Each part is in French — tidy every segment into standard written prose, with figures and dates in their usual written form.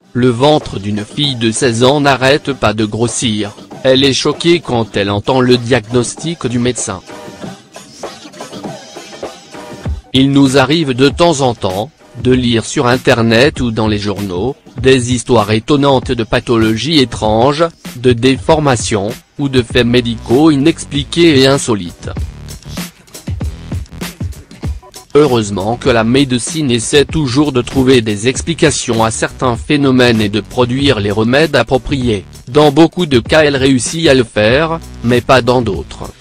le ventre d'une fille de 16 ans n'arrête pas de grossir, elle est choquée quand elle entend le diagnostic du médecin. Il nous arrive de temps en temps, de lire sur internet ou dans les journaux, des histoires étonnantes de pathologies étranges, de déformations, ou de faits médicaux inexpliqués et insolites. Heureusement que la médecine essaie toujours de trouver des explications à certains phénomènes et de produire les remèdes appropriés. Dans beaucoup de cas elle réussit à le faire, mais pas dans d'autres.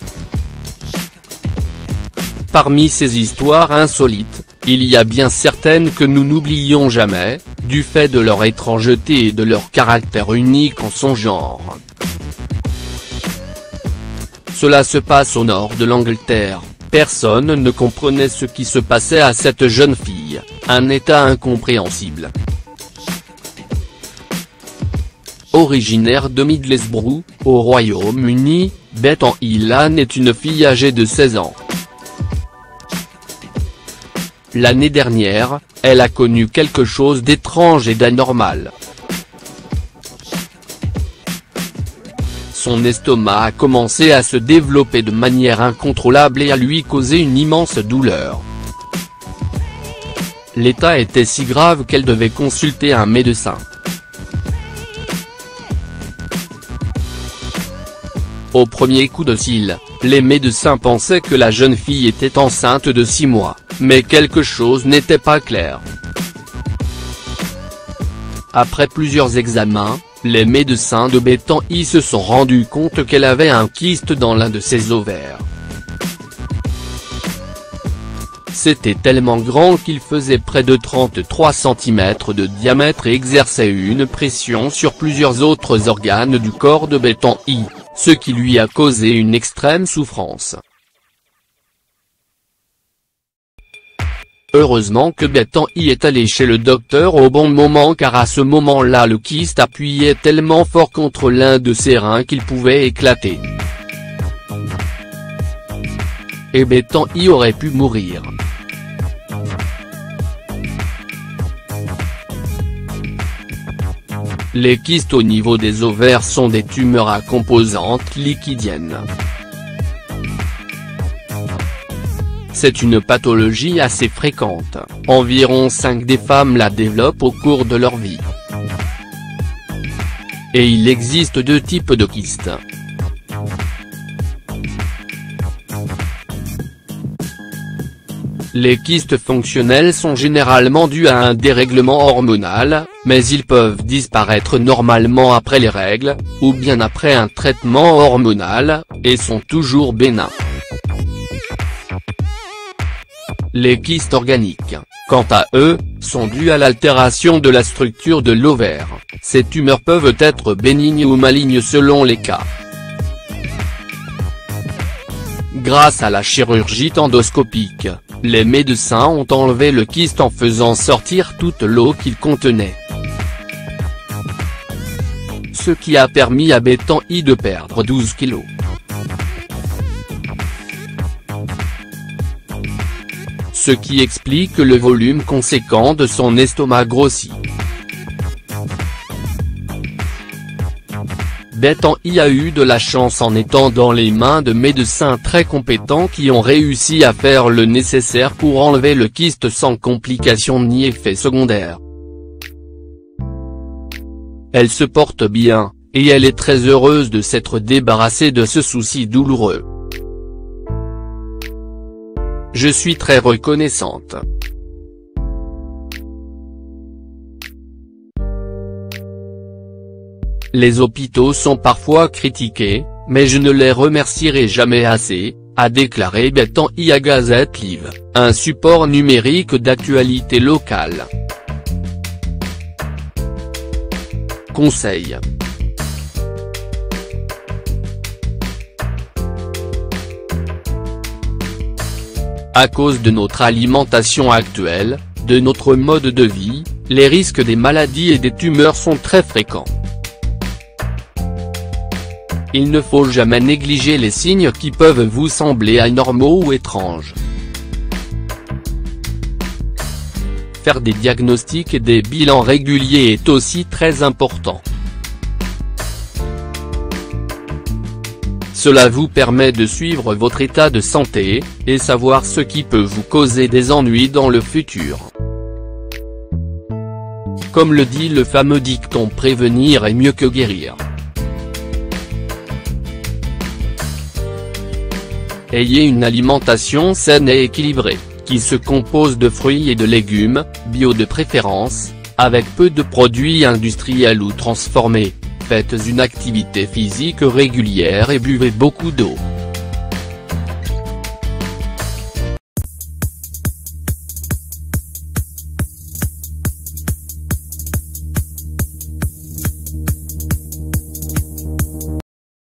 Parmi ces histoires insolites, il y a bien certaines que nous n'oublions jamais, du fait de leur étrangeté et de leur caractère unique en son genre. Cela se passe au nord de l'Angleterre. Personne ne comprenait ce qui se passait à cette jeune fille, un état incompréhensible. Originaire de Middlesbrough, au Royaume-Uni, Bethany Lane est une fille âgée de 16 ans. L'année dernière, elle a connu quelque chose d'étrange et d'anormal. Son estomac a commencé à se développer de manière incontrôlable et à lui causer une immense douleur. L'état était si grave qu'elle devait consulter un médecin. Au premier coup de cil, les médecins pensaient que la jeune fille était enceinte de 6 mois, mais quelque chose n'était pas clair. Après plusieurs examens, les médecins de Bethany se sont rendus compte qu'elle avait un kyste dans l'un de ses ovaires. C'était tellement grand qu'il faisait près de 33 cm de diamètre et exerçait une pression sur plusieurs autres organes du corps de Bethany, ce qui lui a causé une extrême souffrance. Heureusement que Bethany est allée chez le docteur au bon moment car à ce moment-là le kyste appuyait tellement fort contre l'un de ses reins qu'il pouvait éclater. Et Bethany aurait pu mourir. Les kystes au niveau des ovaires sont des tumeurs à composantes liquidiennes. C'est une pathologie assez fréquente, environ 5 des femmes la développent au cours de leur vie. Et il existe 2 types de kystes. Les kystes fonctionnels sont généralement dus à un dérèglement hormonal, mais ils peuvent disparaître normalement après les règles, ou bien après un traitement hormonal, et sont toujours bénins. Les kystes organiques, quant à eux, sont dus à l'altération de la structure de l'ovaire. Ces tumeurs peuvent être bénignes ou malignes selon les cas. Grâce à la chirurgie endoscopique, les médecins ont enlevé le kyste en faisant sortir toute l'eau qu'il contenait. Ce qui a permis à Bethany de perdre 12 kilos. Ce qui explique le volume conséquent de son estomac grossi. Bethany a eu de la chance en étant dans les mains de médecins très compétents qui ont réussi à faire le nécessaire pour enlever le kyste sans complications ni effets secondaires. Elle se porte bien, et elle est très heureuse de s'être débarrassée de ce souci douloureux. Je suis très reconnaissante. Les hôpitaux sont parfois critiqués, mais je ne les remercierai jamais assez, a déclaré Bethany à Gazette Live, un support numérique d'actualité locale. Conseil. À cause de notre alimentation actuelle, de notre mode de vie, les risques des maladies et des tumeurs sont très fréquents. Il ne faut jamais négliger les signes qui peuvent vous sembler anormaux ou étranges. faire des diagnostics et des bilans réguliers est aussi très important. Cela vous permet de suivre votre état de santé, et savoir ce qui peut vous causer des ennuis dans le futur. Comme le dit le fameux dicton, prévenir est mieux que guérir. Ayez une alimentation saine et équilibrée, qui se compose de fruits et de légumes, bio de préférence, avec peu de produits industriels ou transformés. Faites une activité physique régulière et buvez beaucoup d'eau.